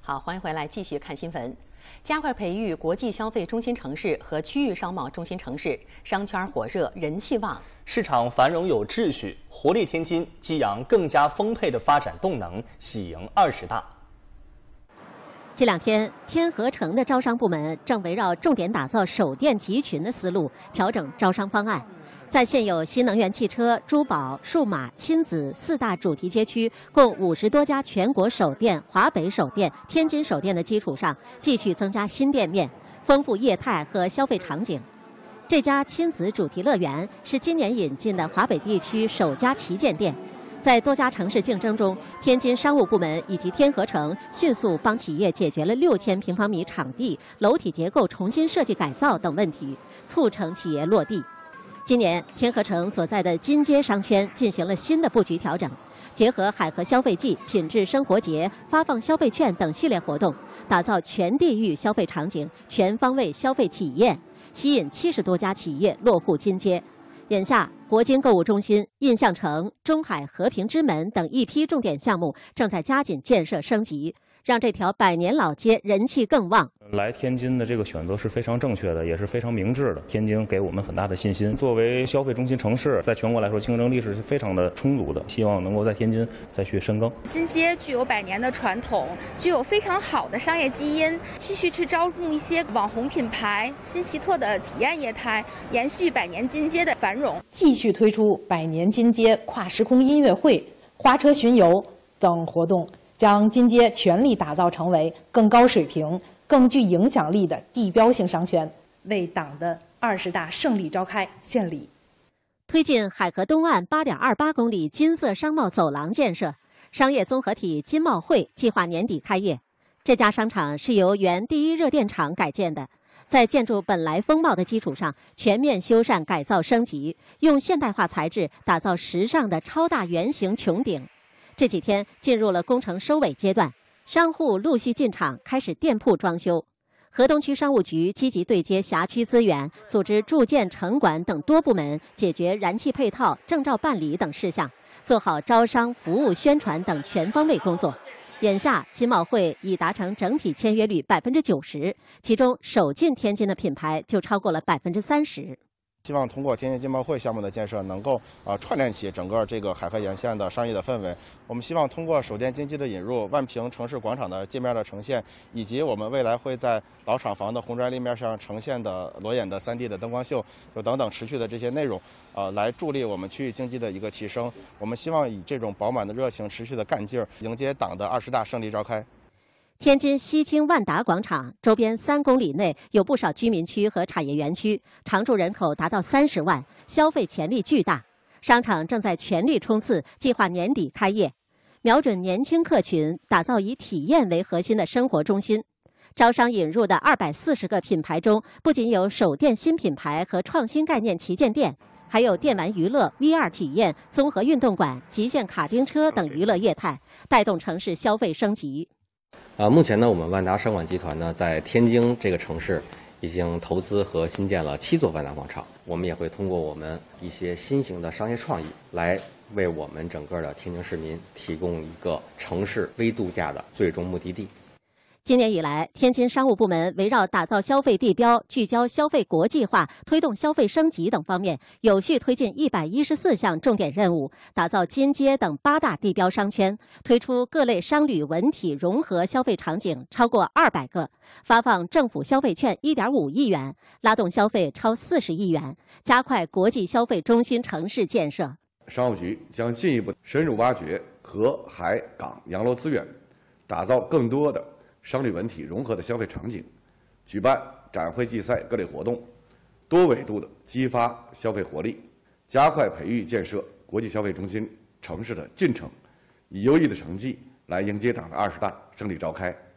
好，欢迎回来，继续看新闻。加快培育国际消费中心城市和区域商贸中心城市，商圈火热，人气旺， 市场繁荣有秩序，活力天津，激扬更加丰沛的发展动能，喜迎20大。 这两天，天河城的招商部门正围绕重点打造首店集群的思路，调整招商方案。在现有新能源汽车、珠宝、数码、亲子4大主题街区共50多家全国首店、华北首店、天津首店的基础上，继续增加新店面，丰富业态和消费场景。这家亲子主题乐园是今年引进的华北地区首家旗舰店。在多家城市竞争中，天津商务部门以及天河城迅速帮企业解决了6000平方米场地、楼体结构重新设计改造等问题，促成企业落地。今年，天河城所在的金街商圈进行了新的布局调整，结合海河消费季、品质生活节、发放消费券等系列活动，打造全地域消费场景、全方位消费体验，吸引70多家企业落户金街。眼下，国金购物中心、印象城、中海和平之门等一批重点项目正在加紧建设升级，让这条百年老街人气更旺。 来天津的这个选择是非常正确的，也是非常明智的。天津给我们很大的信心。作为消费中心城市，在全国来说竞争力是非常的充足的，希望能够在天津再去深耕。 金街具有100年的传统，具有非常好的商业基因，继续去招募一些网红品牌、新奇特的体验业态，延续百年金街的繁荣。 继续推出百年金街跨时空音乐会、花车巡游等活动，将金街全力打造成为更高水平、更具影响力的地标性商圈，为党的20大胜利召开献礼。 推进海河东岸8.28公里金色商贸走廊建设，商业综合体金茂汇计划年底开业。这家商场是由原第一热电厂改建的，在建筑本来风貌的基础上，全面修缮改造升级，用现代化材质打造时尚的超大圆形穹顶。这几天进入了工程收尾阶段，商户陆续进场开始店铺装修。河东区商务局积极对接辖区资源，组织住建城管等多部门解决燃气配套、证照办理等事项，做好招商、服务、宣传等全方位工作。眼下，金茂汇已达成整体签约率90%，其中首进天津的品牌就超过了30%。 希望通过天津金茂汇项目的建设，能够串联起整个这个海河沿线的商业的氛围。我们希望通过首店经济的引入、万平城市广场的界面的呈现，以及我们未来会在老厂房的红砖立面上呈现的裸眼的3D 的灯光秀，就等等持续的这些内容，来助力我们区域经济的一个提升。我们希望以这种饱满的热情、持续的干劲儿，迎接党的20大胜利召开。 天津西京万达广场周边3公里内有不少居民区和产业园区，常住人口达到30万，消费潜力巨大。商场正在全力冲刺，计划年底开业，瞄准年轻客群，打造以体验为核心的生活中心。招商引入的240个品牌中，不仅有首店新品牌和创新概念旗舰店，还有电玩娱乐、VR 体验、综合运动馆、极限卡丁车等娱乐业态，带动城市消费升级。 目前呢，我们万达商管集团呢，在天津这个城市已经投资和新建了7座万达广场。我们也会通过我们一些新型的商业创意，来为我们整个的天津市民提供一个城市微度假的最终目的地。 今年以来，天津商务部门围绕打造消费地标、聚焦消费国际化、推动消费升级等方面，有序推进114项重点任务，打造金街等8大地标商圈，推出各类商旅文体融合消费场景超过200个，发放政府消费券1.5亿元，拉动消费超40亿元，加快国际消费中心城市建设。 商务局将进一步深入挖掘河海港洋楼资源，打造更多的商旅文体融合的消费场景，举办展会、季赛各类活动，多维度的激发消费活力，加快培育建设国际消费中心城市的进程，以优异的成绩来迎接党的20大胜利召开。